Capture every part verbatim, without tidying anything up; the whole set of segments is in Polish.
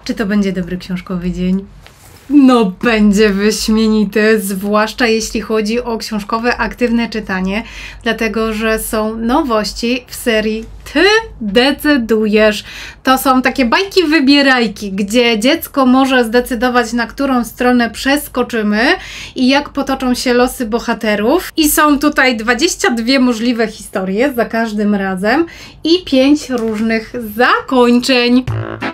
Czy to będzie dobry książkowy dzień? No, będzie wyśmienity, zwłaszcza jeśli chodzi o książkowe aktywne czytanie, dlatego że są nowości w serii Ty decydujesz. To są takie bajki wybierajki, gdzie dziecko może zdecydować, na którą stronę przeskoczymy i jak potoczą się losy bohaterów. I są tutaj dwadzieścia dwie możliwe historie za każdym razem i pięć różnych zakończeń.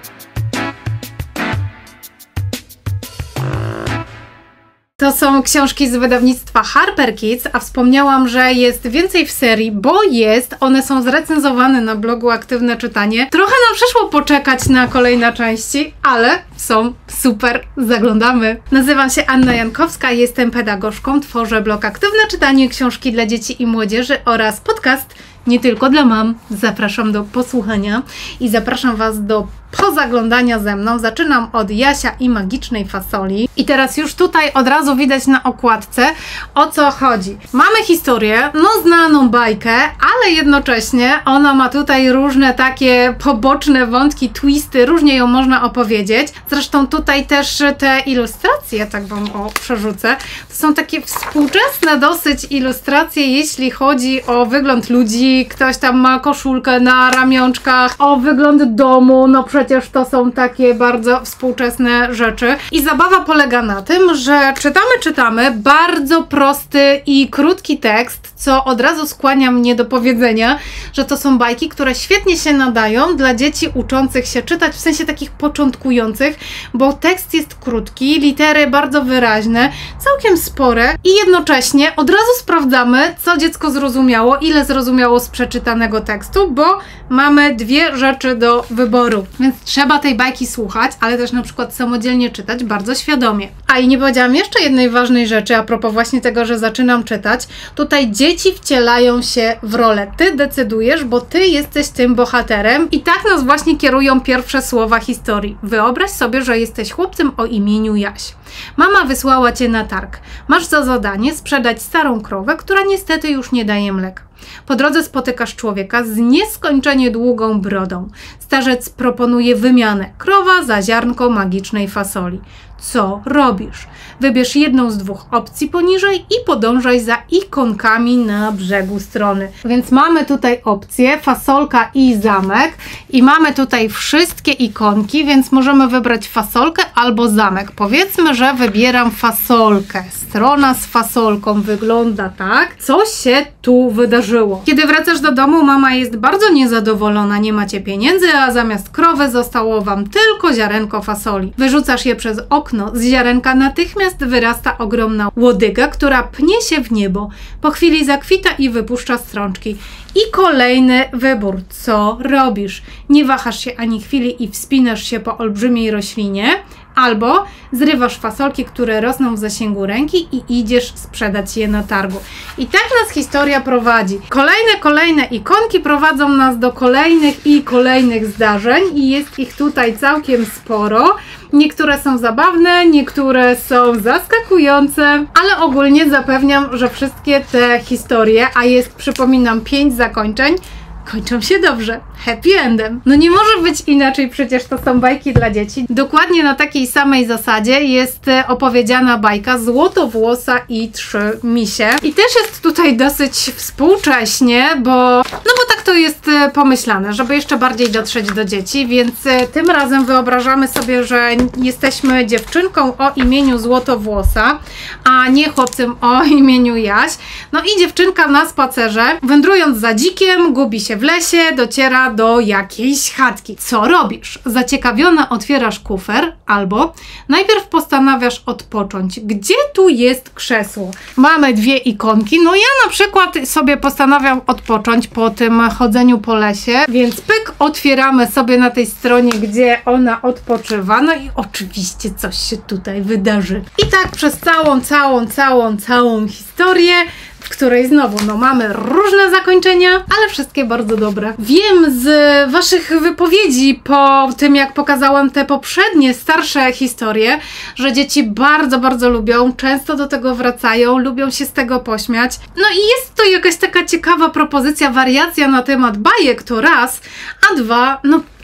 To są książki z wydawnictwa Harper Kids, a wspomniałam, że jest więcej w serii, bo jest, one są zrecenzowane na blogu Aktywne Czytanie. Trochę nam przyszło poczekać na kolejne części, ale są super, zaglądamy. Nazywam się Anna Jankowska, jestem pedagogzką, tworzę blog Aktywne Czytanie, książki dla dzieci i młodzieży oraz podcast nie tylko dla mam. Zapraszam do posłuchania i zapraszam Was do pozaglądania ze mną. Zaczynam od Jasia i magicznej fasoli. I teraz już tutaj od razu widać na okładce, o co chodzi. Mamy historię, no znaną bajkę, ale jednocześnie ona ma tutaj różne takie poboczne wątki, twisty, różnie ją można opowiedzieć. Zresztą tutaj też te ilustracje, tak Wam o przerzucę, to są takie współczesne dosyć ilustracje, jeśli chodzi o wygląd ludzi. Ktoś tam ma koszulkę na ramionczkach, o wygląd domu, no przecież to są takie bardzo współczesne rzeczy. I zabawa polega na tym, że czytamy, czytamy bardzo prosty i krótki tekst, co od razu skłania mnie do powiedzenia, że to są bajki, które świetnie się nadają dla dzieci uczących się czytać, w sensie takich początkujących, bo tekst jest krótki, litery bardzo wyraźne, całkiem spore i jednocześnie od razu sprawdzamy, co dziecko zrozumiało, ile zrozumiało z przeczytanego tekstu, bo mamy dwie rzeczy do wyboru. Więc trzeba tej bajki słuchać, ale też na przykład samodzielnie czytać bardzo świadomie. A i nie powiedziałam jeszcze jednej ważnej rzeczy a propos właśnie tego, że zaczynam czytać. Tutaj dzieci wcielają się w rolę. Ty decydujesz, bo ty jesteś tym bohaterem i tak nas właśnie kierują pierwsze słowa historii. Wyobraź sobie, że jesteś chłopcem o imieniu Jaś. Mama wysłała cię na targ. Masz za zadanie sprzedać starą krowę, która niestety już nie daje mleka. Po drodze spotykasz człowieka z nieskończenie długą brodą. Starzec proponuje wymianę. Krowa za ziarnko magicznej fasoli. Co robisz? Wybierz jedną z dwóch opcji poniżej i podążaj za ikonkami na brzegu strony. Więc mamy tutaj opcję fasolka i zamek i mamy tutaj wszystkie ikonki, więc możemy wybrać fasolkę albo zamek. Powiedzmy, że wybieram fasolkę. Strona z fasolką wygląda tak. Co się tu wydarzyło? Kiedy wracasz do domu, mama jest bardzo niezadowolona. Nie macie pieniędzy, a zamiast krowy zostało wam tylko ziarenko fasoli. Wyrzucasz je przez okno. Z ziarenka natychmiast wyrasta ogromna łodyga, która pnie się w niebo. Po chwili zakwita i wypuszcza strączki. I kolejny wybór. Co robisz? Nie wahasz się ani chwili i wspinasz się po olbrzymiej roślinie, albo zrywasz fasolki, które rosną w zasięgu ręki i idziesz sprzedać je na targu. I tak nas historia prowadzi. Kolejne, kolejne ikonki prowadzą nas do kolejnych i kolejnych zdarzeń i jest ich tutaj całkiem sporo. Niektóre są zabawne, niektóre są zaskakujące, ale ogólnie zapewniam, że wszystkie te historie, a jest, przypominam, pięć zakończeń, kończą się dobrze, happy endem. No nie może być inaczej, przecież to są bajki dla dzieci. Dokładnie na takiej samej zasadzie jest opowiedziana bajka Złotowłosa i trzy misie. I też jest tutaj dosyć współcześnie, bo no bo tak to jest pomyślane, żeby jeszcze bardziej dotrzeć do dzieci, więc tym razem wyobrażamy sobie, że jesteśmy dziewczynką o imieniu Złotowłosa, a nie chłopcem o imieniu Jaś. No i dziewczynka na spacerze, wędrując za dzikiem, gubi się w lesie, dociera do jakiejś chatki. Co robisz? Zaciekawiona otwierasz kufer albo najpierw postanawiasz odpocząć. Gdzie tu jest krzesło? Mamy dwie ikonki. No ja na przykład sobie postanawiam odpocząć po tym chodzeniu po lesie, więc pyk, otwieramy sobie na tej stronie, gdzie ona odpoczywa. No i oczywiście coś się tutaj wydarzy. I tak przez całą, całą, całą, całą historię, w której znowu no, mamy różne zakończenia, ale wszystkie bardzo dobre. Wiem z waszych wypowiedzi po tym, jak pokazałam te poprzednie, starsze historie, że dzieci bardzo, bardzo lubią, często do tego wracają, lubią się z tego pośmiać. No i jest to jakaś taka ciekawa propozycja, wariacja na temat bajek, to raz, a dwa, no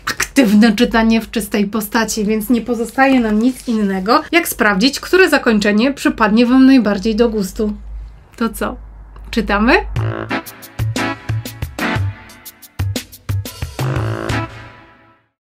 aktywne czytanie w czystej postaci, więc nie pozostaje nam nic innego, jak sprawdzić, które zakończenie przypadnie Wam najbardziej do gustu. To co? Czytamy?